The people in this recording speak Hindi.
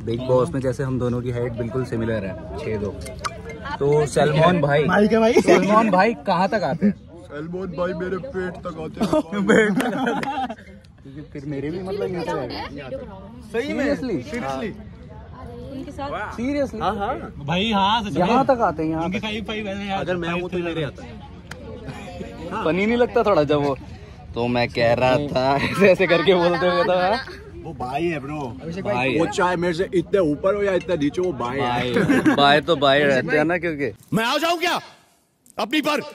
बिग बॉस में जैसे हम दोनों की हाइट बिल्कुल सिमिलर है, 6'2". तो सलमान भाई सलमान भाई कहाँ तक आते हैं? सलमान भाई मेरे पेट तक आते हैं। फिर मेरे भी मतलब नीचे सही में सीरियसली हाँ भाई हाँ यहाँ तक आते हैं यहाँ तक। 5 अगर मैं हूँ तो मेरे आता है। फनी नहीं लगता थोड़ा जब वो, तो मैं कह रहा था ऐसे ऐसे करके बोलते हुए था। वो भाई है ब्रो, भाई वो चाहे मेरे से इतने ऊपर हो या इतने नीचे, वो भाई है। बाय तो बाय रहते हैं ना, क्योंकि मैं आ जाऊं क्या अपनी पर?